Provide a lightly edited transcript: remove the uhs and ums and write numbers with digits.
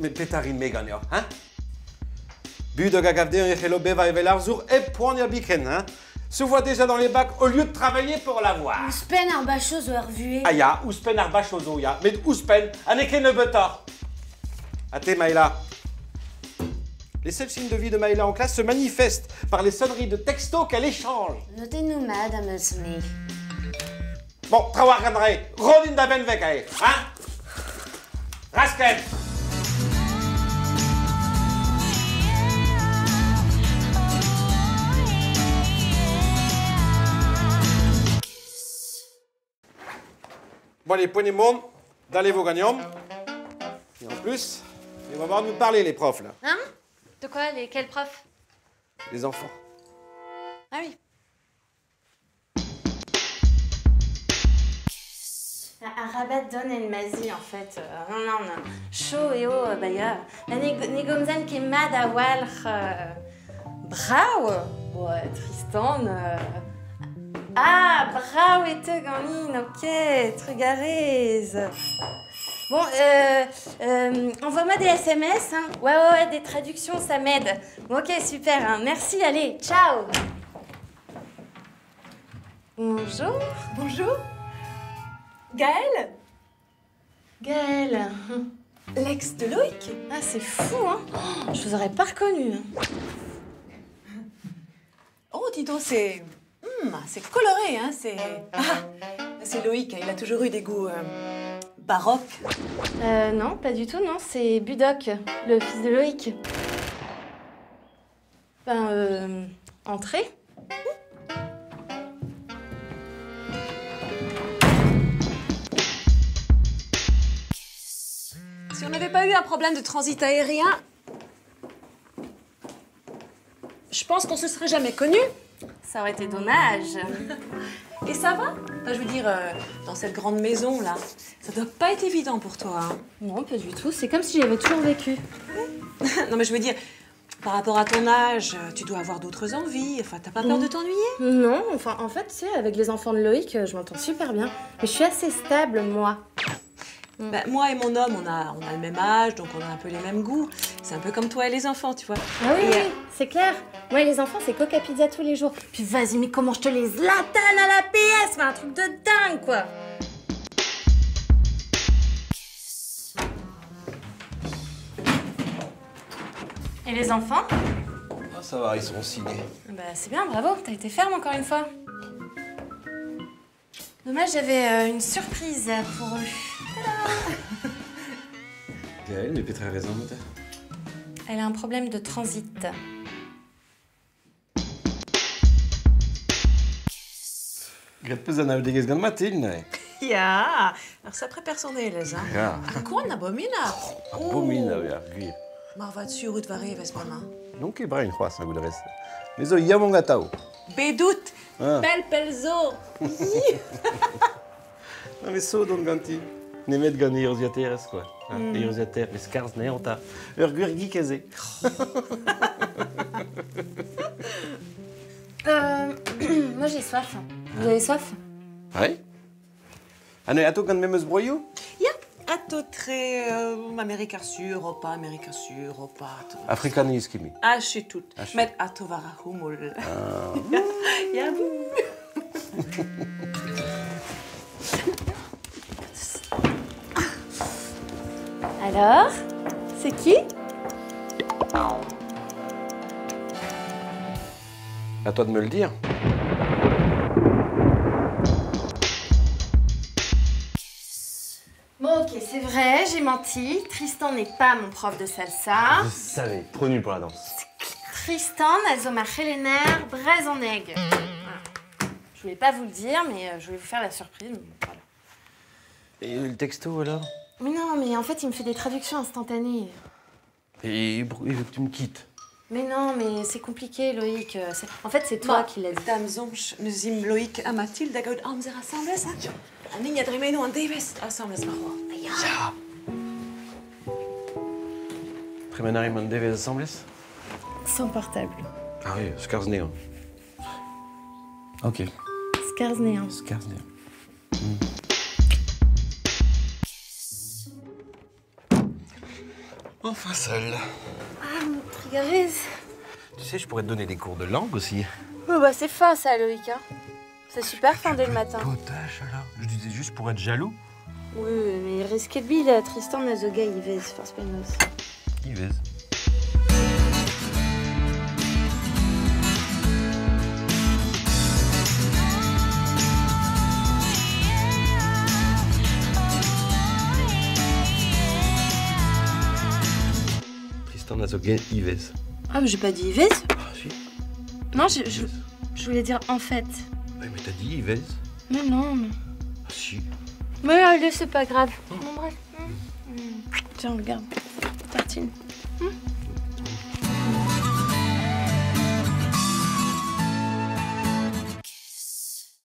Mais pétarine méganio, hein? Bude gagavde un yechelo beva et velarzour et point ya biken, hein? Se voit déjà dans les bacs au lieu de travailler pour l'avoir. Ouspen ar bachoz o revué. Ah ya, ouspen ar bachozo ya. Mais ouspen, aneke ne betor. Até Maïla. Les seuls signes de vie de Maïla en classe se manifestent par les sonneries de textos qu'elle échange. Notez-nous, madame Smith. Bon, trawar gandre, rodin da ben vekae, hein? Rasken! Bon, allez, prenez monde, d'aller vos gagnants. Et en plus, ils vont voir nous parler, les profs, là. Hein? De quoi? Quels profs? Les enfants. Ah oui. Un rabat donne une mazie, en fait. Non. Chaud et haut, baya. La négomzane qui est mad à walch. Brau. Ouais, Tristan. Ah, brau et te ganin, ok. Trugarez. Bon, envoie-moi des SMS, hein. Ouais, des traductions, ça m'aide. Bon, ok, super, hein. Merci, allez, ciao. Bonjour. Bonjour. Gaëlle? Gaëlle. L'ex de Loïc? Ah, c'est fou, hein. Oh, je vous aurais pas reconnu. Oh, dis donc, c'est coloré, hein, c'est... Ah, c'est Loïc, hein, il a toujours eu des goûts baroques. Non, pas du tout, non, c'est Budoc, le fils de Loïc. Entrez. Si on n'avait pas eu un problème de transit aérien, je pense qu'on se serait jamais connus. Ça aurait été dommage. Et ça va? Enfin, je veux dire, dans cette grande maison, là, ça doit pas être évident pour toi, hein. Non, pas du tout, c'est comme si j'avais toujours vécu. Non, mais je veux dire, par rapport à ton âge, tu dois avoir d'autres envies. Enfin, t'as pas peur de t'ennuyer? Non, enfin, en fait, tu sais, avec les enfants de Loïc, je m'entends super bien. Mais je suis assez stable, moi. Bah, moi et mon homme, on a le même âge, donc on a un peu les mêmes goûts. C'est un peu comme toi et les enfants, tu vois. Ah oui, oui, c'est clair. Moi et les enfants, c'est Coca Pizza tous les jours. Puis vas-y, mais comment je te les zlatane à la PS? C'est un truc de dingue, quoi. Et les enfants? Ah, ça va, ils seront signés. Bah, c'est bien, bravo. T'as été ferme encore une fois. Dommage, j'avais une surprise pour eux. Gaëlle, mais Petra a raison, peut-être. Elle a un problème de transit. Gret peu an audegez gant matin, ne? Ja, ar sapre personneles, hein. Ja. Kon abomina. Abomina, ja, gwir. Ma vat sur ut varevez, mama. Non ket brain c'hoaz, a goudrez. Mais zo yamong atao. Bedout, Ah. pelzo. Non, mais so don ganti. Nemet gant eurziaterez, quoi. Eurziater, mais skarz ne anta. Ur gwir gikeze. Moi, j'ai soif. Vous avez soif? Ouais. Ah, ne, ato gant memeus broyou? Ja, ato tre Amerika sur, opa, Afrikan iskimi. Ashe tout. Ashe. Met ato vara humol. Ja, Alors, c'est qui? À toi de me le dire. Bon, ok, c'est vrai, j'ai menti. Tristan n'est pas mon prof de salsa. Je savais, trop nul pour la danse. Tristan, Azoma Helener, Brezoneg. Voilà. Je voulais pas vous le dire, mais je voulais vous faire la surprise. Mais voilà. Et le texto, alors? Mais non, mais en fait, il me fait des traductions instantanées. Et il veut que tu me quittes. Mais non, mais c'est compliqué, Loïc. En fait, c'est toi qui l'as dit. Dame Zonch, nous im Loïc a Mathilde, agod amzer assembles, hein. Un niña dremeno en Davis, assembles, marwa. Ja. Premenari man devez assembles? Son portable. Ah oui, skarz neon. Ok. Skarsnéan. Skarz neon. Oh, enfin seul. Ah, mon triggerise. Tu sais, je pourrais te donner des cours de langue aussi. Oh, bah, c'est fin, ça, Loïc. Hein. C'est super fin dès le matin. Potache, alors. Je disais juste pour être jaloux. Oui, mais risqué de bile, Tristan n'a gars, il va se faire spénos. Yves. Tristan Nazoguet, Yves. Ah, mais j'ai pas dit Yves. Ah, si. Non, je voulais dire en fait. Ouais, mais t'as dit Yves. Mais non. Ah, si. Mais allez, c'est pas grave. Bon, bref. Tiens, regarde. Tartine.